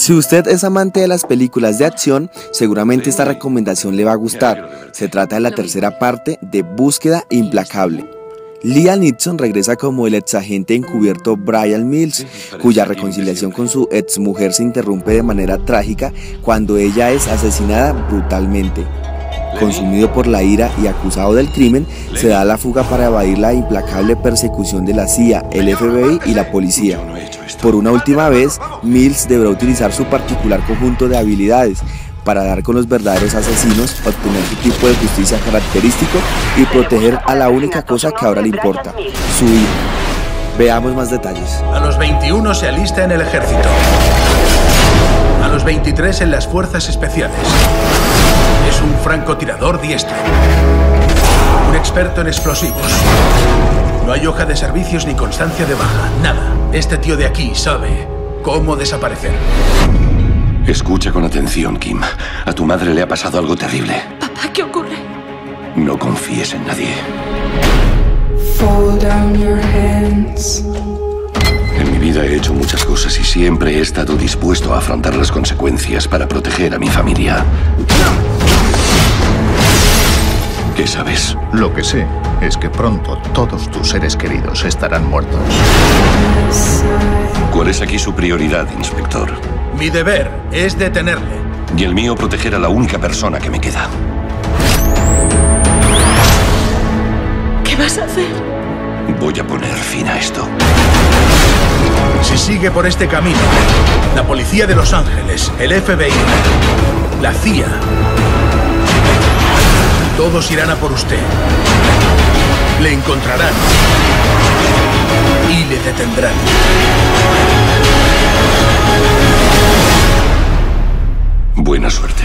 Si usted es amante de las películas de acción, seguramente esta recomendación le va a gustar. Se trata de la tercera parte de Búsqueda Implacable. Liam Neeson regresa como el exagente encubierto Brian Mills, cuya reconciliación con su exmujer se interrumpe de manera trágica cuando ella es asesinada brutalmente. Consumido por la ira y acusado del crimen, se da a la fuga para evadir la implacable persecución de la CIA, el FBI y la policía. Por una última vez, Mills deberá utilizar su particular conjunto de habilidades para dar con los verdaderos asesinos, obtener su tipo de justicia característico y proteger a la única cosa que ahora le importa, su vida. Veamos más detalles. A los 21 se alista en el ejército. A los 23 en las fuerzas especiales. Es un francotirador diestro. Un experto en explosivos. No hay hoja de servicios ni constancia de baja, nada. Este tío de aquí sabe cómo desaparecer. Escucha con atención, Kim. A tu madre le ha pasado algo terrible. Papá, ¿qué ocurre? No confíes en nadie. En mi vida he hecho muchas cosas y siempre he estado dispuesto a afrontar las consecuencias para proteger a mi familia. ¿Qué sabes? Lo que sé es que pronto todos tus seres queridos estarán muertos. ¿Cuál es aquí su prioridad, inspector? Mi deber es detenerle. Y el mío, proteger a la única persona que me queda. ¿Qué vas a hacer? Voy a poner fin a esto. Si sigue por este camino, la policía de Los Ángeles, el FBI, la CIA, todos irán a por usted. Le encontrarán y le detendrán. Buena suerte.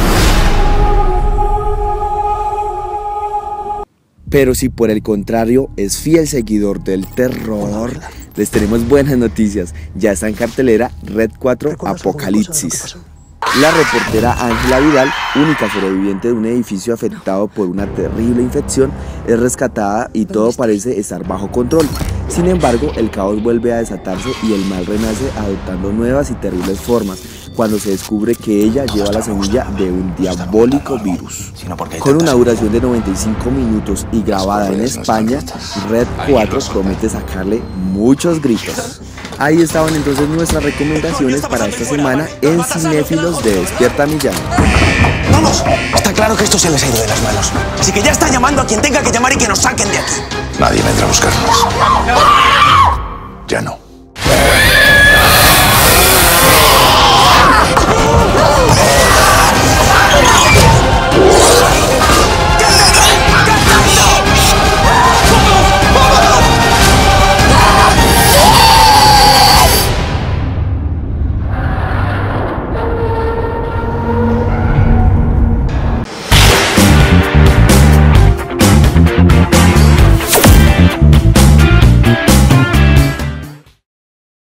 Pero si por el contrario es fiel seguidor del terror, les tenemos buenas noticias. Ya está en cartelera Red 4 Apocalipsis. La reportera Ángela Vidal, única sobreviviente de un edificio afectado por una terrible infección, es rescatada y todo parece estar bajo control. Sin embargo, el caos vuelve a desatarse y el mal renace adoptando nuevas y terribles formas, cuando se descubre que ella lleva la semilla de un diabólico virus. Con una duración de 95 minutos y grabada en España, Red 4 promete sacarle muchos gritos. Ahí estaban entonces nuestras recomendaciones para esta semana en Cinéfilos de Despierta Millán. ¡Vamos! Está claro que esto se les ha ido de las manos. Así que ya está llamando a quien tenga que llamar y que nos saquen de aquí. Nadie vendrá a buscarnos. Ya no.